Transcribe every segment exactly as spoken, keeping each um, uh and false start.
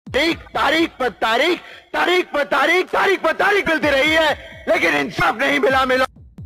तारीख तारीख पर तारीख तारीख पर तारीख तारीख पर तारीख मिलती रही है, लेकिन इंसाफ नहीं मिला मिला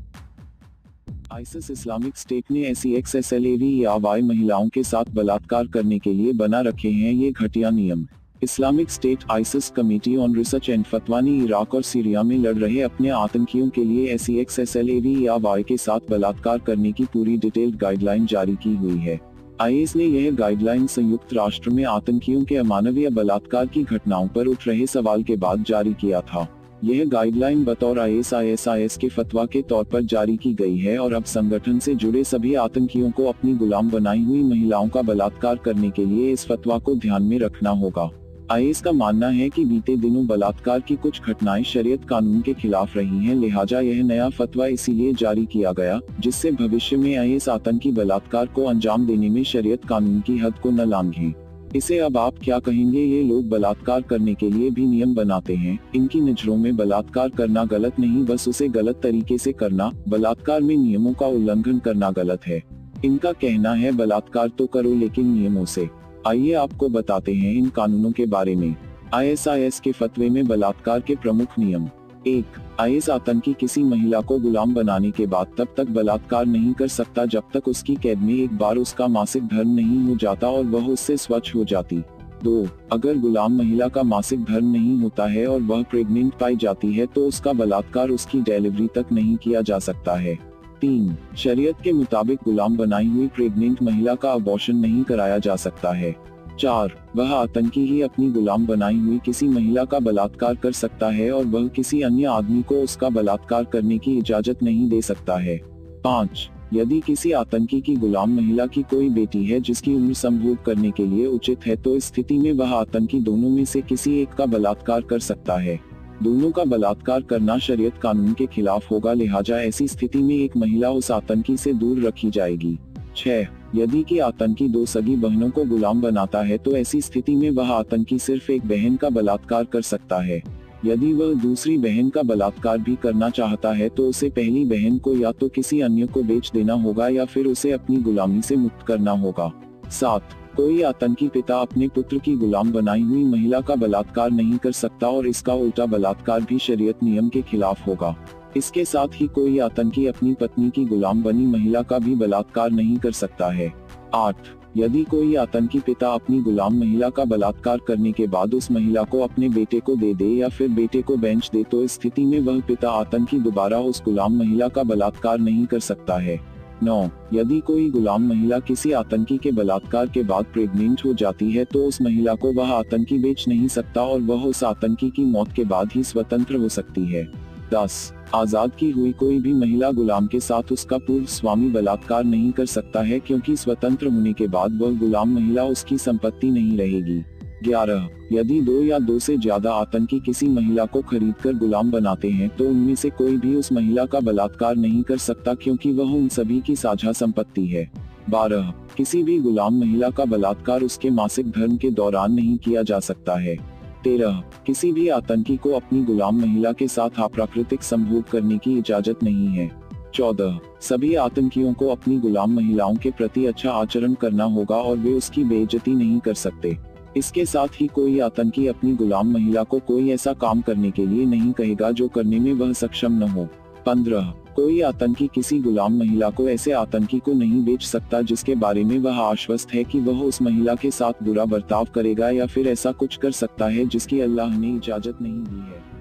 आईसिस इस्लामिक स्टेट ने S E X S L A V या वाई महिलाओं के साथ बलात्कार करने के लिए बना रखे हैं ये घटिया नियम। Islamic state ISIS committee on research and फतवा ने इराक और सीरिया में लड़ रहे अपने आतंकियों के लिए S E X S L A V या वाई के साथ बलात्कार करने की पूरी डिटेल्ड गाइडलाइन जारी की हुई है। आई एस ने यह गाइडलाइन संयुक्त राष्ट्र में आतंकियों के अमानवीय बलात्कार की घटनाओं पर उठ रहे सवाल के बाद जारी किया था। यह गाइडलाइन बतौर I S I S I S के फतवा के तौर पर जारी की गई है और अब संगठन से जुड़े सभी आतंकियों को अपनी गुलाम बनाई हुई महिलाओं का बलात्कार करने के लिए इस फतवा को ध्यान में रखना होगा। आई एस का मानना है कि बीते दिनों बलात्कार की कुछ घटनाएं शरीयत कानून के खिलाफ रही हैं, लिहाजा यह नया फतवा इसीलिए जारी किया गया जिससे भविष्य में आई एस आतंकी बलात्कार को अंजाम देने में शरीयत कानून की हद को न लांघे। इसे अब आप क्या कहेंगे? ये लोग बलात्कार करने के लिए भी नियम बनाते हैं। इनकी नजरों में बलात्कार करना गलत नहीं, बस उसे गलत तरीके से करना, बलात्कार में नियमों का उल्लंघन करना गलत है। इनका कहना है बलात्कार तो करो लेकिन नियमों से। आइए आपको बताते हैं इन कानूनों के बारे में। आई एस आई एस के फतवे में बलात्कार के प्रमुख नियम। एक, आई एस आतंकी किसी महिला को गुलाम बनाने के बाद तब तक बलात्कार नहीं कर सकता जब तक उसकी कैद में एक बार उसका मासिक धर्म नहीं हो जाता और वह उससे स्वच्छ हो जाती। दो, अगर गुलाम महिला का मासिक धर्म नहीं होता है और वह प्रेग्नेंट पाई जाती है तो उसका बलात्कार उसकी डिलीवरी तक नहीं किया जा सकता है। तीन, शरीयत के मुताबिक गुलाम बनाई हुई प्रेग्नेंट महिला का अबॉर्शन नहीं कराया जा सकता है। चार, वह आतंकी ही अपनी गुलाम बनाई हुई किसी महिला का बलात्कार कर सकता है और वह किसी अन्य आदमी को उसका बलात्कार करने की इजाजत नहीं दे सकता है। पाँच, यदि किसी आतंकी की गुलाम महिला की कोई बेटी है जिसकी उम्र संभोग करने के लिए उचित है तो इस स्थिति में वह आतंकी दोनों में से किसी एक का बलात्कार कर सकता है। दोनों का बलात्कार करना शरीयत कानून के खिलाफ होगा, लिहाजा ऐसी स्थिति में एक महिला उस आतंकी से दूर रखी जाएगी। छह, यदि कि आतंकी दो सगी बहनों को गुलाम बनाता है तो ऐसी स्थिति में वह आतंकी सिर्फ एक बहन का बलात्कार कर सकता है। यदि वह दूसरी बहन का बलात्कार भी करना चाहता है तो उसे पहली बहन को या तो किसी अन्य को बेच देना होगा या फिर उसे अपनी गुलामी से मुक्त करना होगा। सात, कोई आतंकी पिता अपने पुत्र की गुलाम बनाई हुई महिला का बलात्कार नहीं कर सकता और इसका उल्टा बलात्कार भी शरीयत नियम के खिलाफ होगा। इसके साथ ही कोई आतंकी अपनी पत्नी की गुलाम बनी महिला का भी बलात्कार नहीं कर सकता है। आठ, यदि कोई आतंकी पिता अपनी गुलाम महिला का बलात्कार करने के बाद उस महिला को अपने बेटे को दे दे या फिर बेटे को बेच दे तो इस स्थिति में वह पिता आतंकी दोबारा उस गुलाम महिला का बलात्कार नहीं कर सकता है। नौ, यदि कोई गुलाम महिला किसी आतंकी के बलात्कार के बाद प्रेग्नेंट हो जाती है तो उस महिला को वह आतंकी बेच नहीं सकता और वह उस आतंकी की मौत के बाद ही स्वतंत्र हो सकती है। दस, आजाद की हुई कोई भी महिला गुलाम के साथ उसका पूर्व स्वामी बलात्कार नहीं कर सकता है क्योंकि स्वतंत्र होने के बाद वह गुलाम महिला उसकी संपत्ति नहीं रहेगी। ग्यारह, यदि दो या दो से ज्यादा आतंकी किसी महिला को खरीदकर गुलाम बनाते हैं तो उनमें से कोई भी उस महिला का बलात्कार नहीं कर सकता क्योंकि वह उन सभी की साझा संपत्ति है। बारह, किसी भी गुलाम महिला का बलात्कार उसके मासिक धर्म के दौरान नहीं किया जा सकता है। तेरह, किसी भी आतंकी को अपनी गुलाम महिला के साथ अप्राकृतिक संभोग करने की इजाजत नहीं है। चौदह, सभी आतंकियों को अपनी गुलाम महिलाओं के प्रति अच्छा आचरण करना होगा और वे उसकी बेइज्जती नहीं कर सकते। इसके साथ ही कोई आतंकी अपनी गुलाम महिला को कोई ऐसा काम करने के लिए नहीं कहेगा जो करने में वह सक्षम न हो। पंद्रह, कोई आतंकी किसी गुलाम महिला को ऐसे आतंकी को नहीं बेच सकता जिसके बारे में वह आश्वस्त है कि वह उस महिला के साथ बुरा बर्ताव करेगा या फिर ऐसा कुछ कर सकता है जिसकी अल्लाह ने इजाजत नहीं दी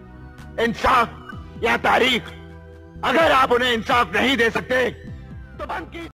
है। इंसाफ या तारीख, अगर आप उन्हें इंसाफ नहीं दे सकते तो बंद की